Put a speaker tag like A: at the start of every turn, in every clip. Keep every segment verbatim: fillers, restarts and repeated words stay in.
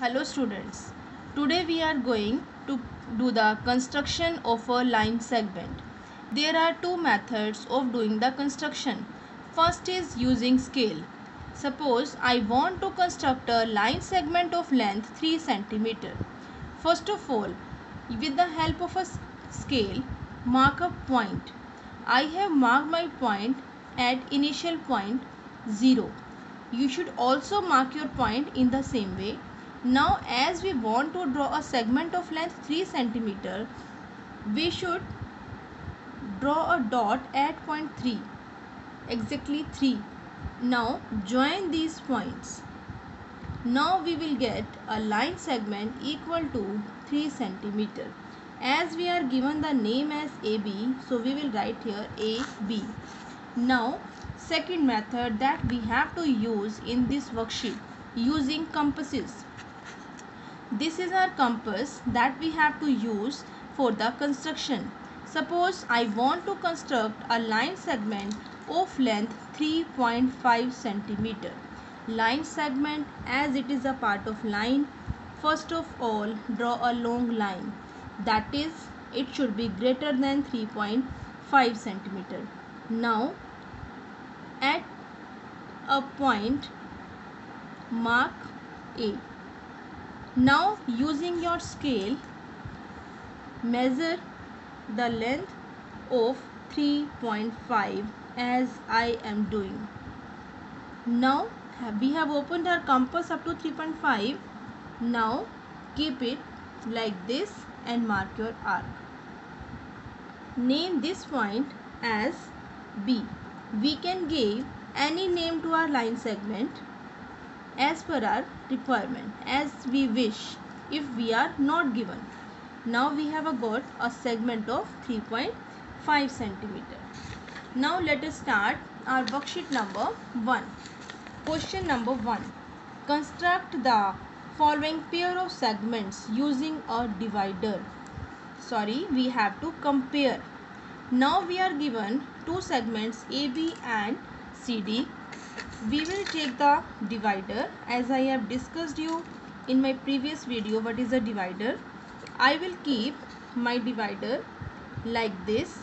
A: Hello students, today we are going to do the construction of a line segment. There are two methods of doing the construction. First is using scale. Suppose I want to construct a line segment of length three centimeters. First of all, with the help of a scale, mark a point. I have marked my point at initial point zero. You should also mark your point in the same way. Now as we want to draw a segment of length three centimeters, we should draw a dot at point three, exactly three. Now join these points. Now we will get a line segment equal to three centimeters. As we are given the name as A B, so we will write here A B. Now second method that we have to use in this worksheet, using compasses. This is our compass that we have to use for the construction. Suppose I want to construct a line segment of length three point five centimeters. Line segment, as it is a part of line, first of all draw a long line, that is it should be greater than three point five centimeters. Now at a point mark A. Now using your scale, measure the length of three point five as I am doing. Now we have opened our compass up to three point five. Now keep it like this and mark your arc. Name this point as B. We can give any name to our line segment as per our requirement, as we wish, if we are not given. Now we have a got a segment of three point five centimeters. Now let us start our worksheet number one. Question number one. Construct the following pair of segments using a divider. Sorry, we have to compare. Now we are given two segments A B and C D. We will take the divider, as I have discussed you in my previous video what is a divider. I will keep my divider like this.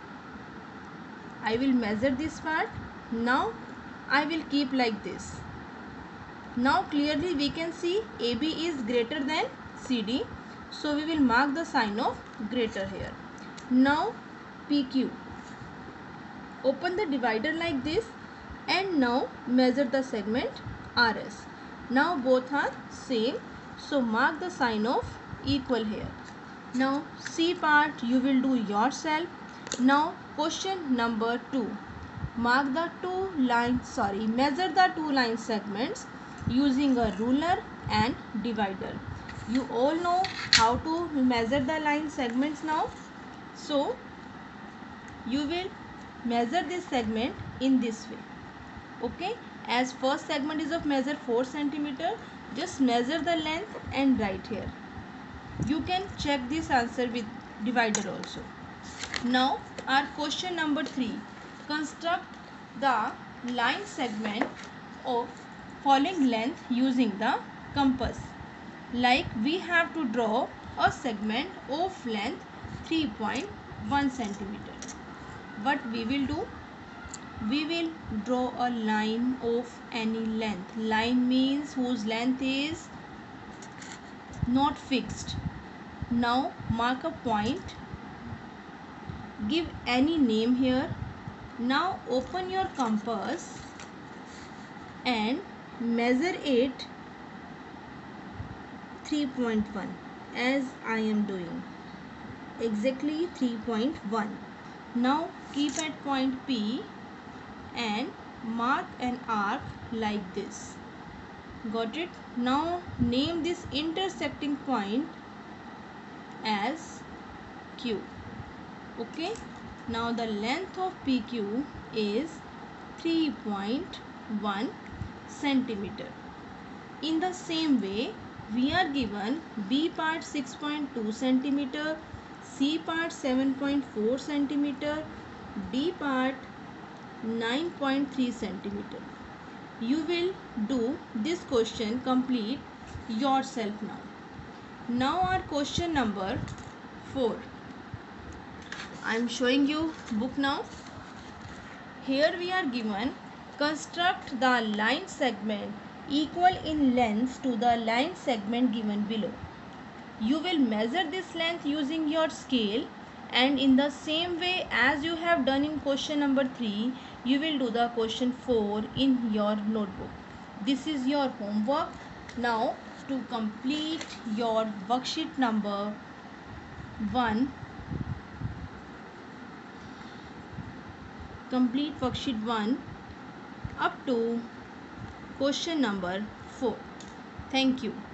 A: I will measure this part. Now I will keep like this. Now clearly we can see A B is greater than C D, so we will mark the sign of greater here. Now P Q. Open the divider like this and now measure the segment R S. Now both are same, so mark the sign of equal here. Now C part you will do yourself. Now question number two. Mark the two lines, sorry, measure the two line segments using a ruler and divider. You all know how to measure the line segments now. So you will measure this segment in this way. Okay, as first segment is of measure four centimeters, just measure the length and write here. You can check this answer with divider also. Now our question number three. Construct the line segment of following length using the compass. Like we have to draw a segment of length three point one centimeters. What we will do? We will draw a line of any length. Line means whose length is not fixed. Now mark a point. Give any name here. Now open your compass and measure it three point one as I am doing. Exactly three point one. Now keep at point P and mark an arc like this. Got it? Now name this intersecting point as Q. Okay. Now the length of P Q is three point one centimeter. In the same way, we are given B part six point two centimeter, C part seven point four centimeter, D part nine point three centimeter. You will do this question complete yourself now. Now our question number four. I am showing you book now. Here we are given, construct the line segment equal in length to the line segment given below. You will measure this length using your scale, and in the same way as you have done in question number three, you will do the question four in your notebook. This is your homework. Now to complete your worksheet number one, complete worksheet one up to question number four. Thank you.